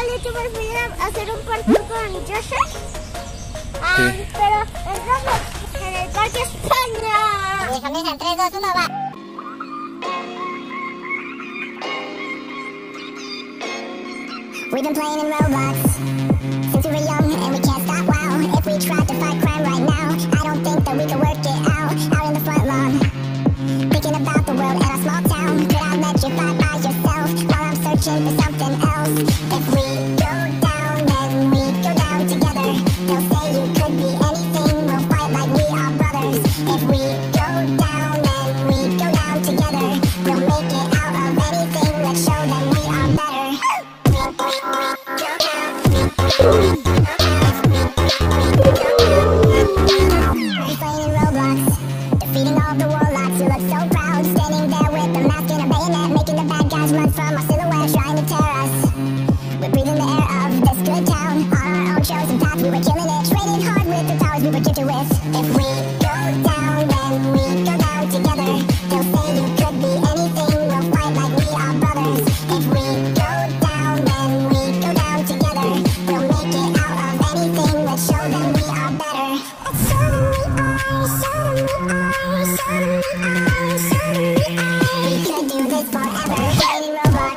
Bolitubers voy a hacer un parkour con Joshua. Pero en Roblox, en el parque España. Déjame en 3, 2, 1, va. We've been playing in Roblox since we were young and we can't stop, wow. If we tried to fight crime right now, I don't think that we could work it out in the front lawn, thinking about the world in a small town. Could I let you fight by yourself while I'm searching for something else? If we go down, then we go down together. They'll say you could be anything, we'll fight like we are brothers. If we go down, then we go down together. We'll make it out of anything, let's show them we are better. We're playing in Roblox, defeating all the warlocks. You look so proud, standing there with a mask and a bayonet, making the bad guys run from our silhouette, trying to tear us. We're breathing the air of this good town, on our own chosen path. We were killing it, training hard with the powers we were gifted with. If we go down, then we go down together. They'll say you could be anything, we'll fight like we are brothers. If we go down, then we go down together. We'll make it out of anything, let's show them we are better. Let's show them we are, show them we are, show them we are, show them we are. We could do this forever, playing in Roblox.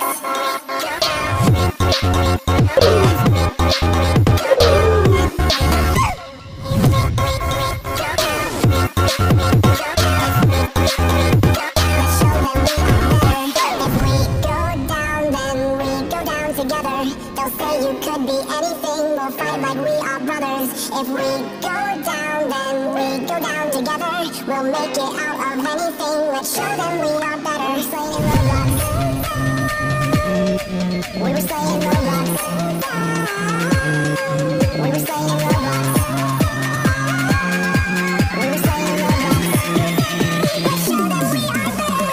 They'll say you could be anything, we'll fight like we are brothers. If we go down, then we go down together. We'll make it out of anything, let's show them we are better. We're playing in Roblox. We were playing in Roblox. We were playing in Roblox. We were playing in Roblox. Let's show them we are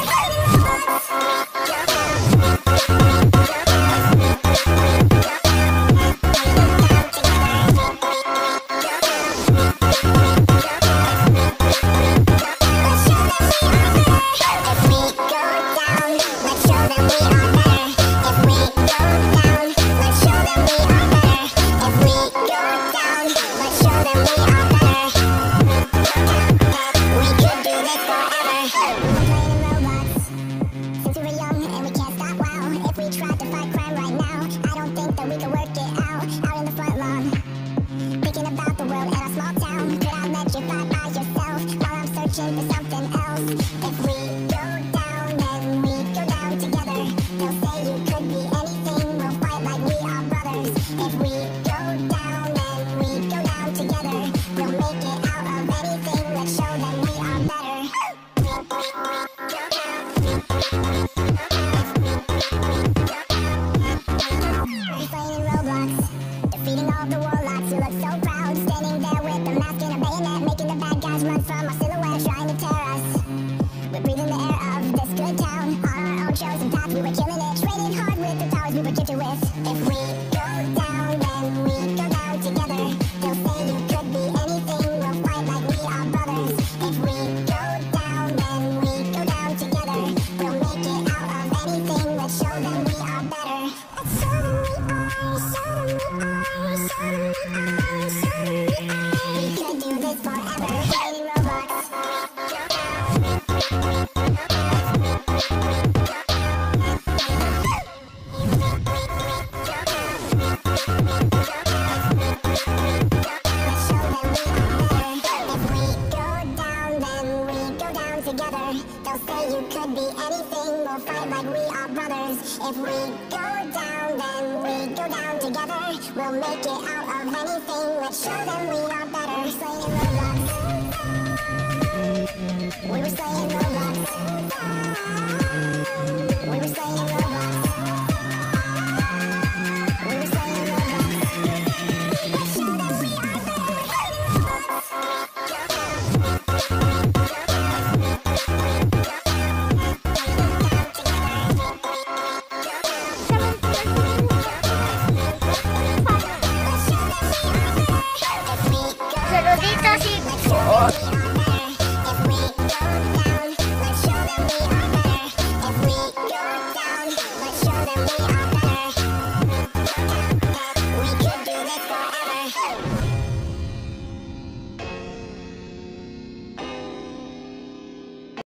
If we go down, then we go down together. We'll make it out of anything, let's show them we are better. We're playing in Roblox. We were playing in Roblox.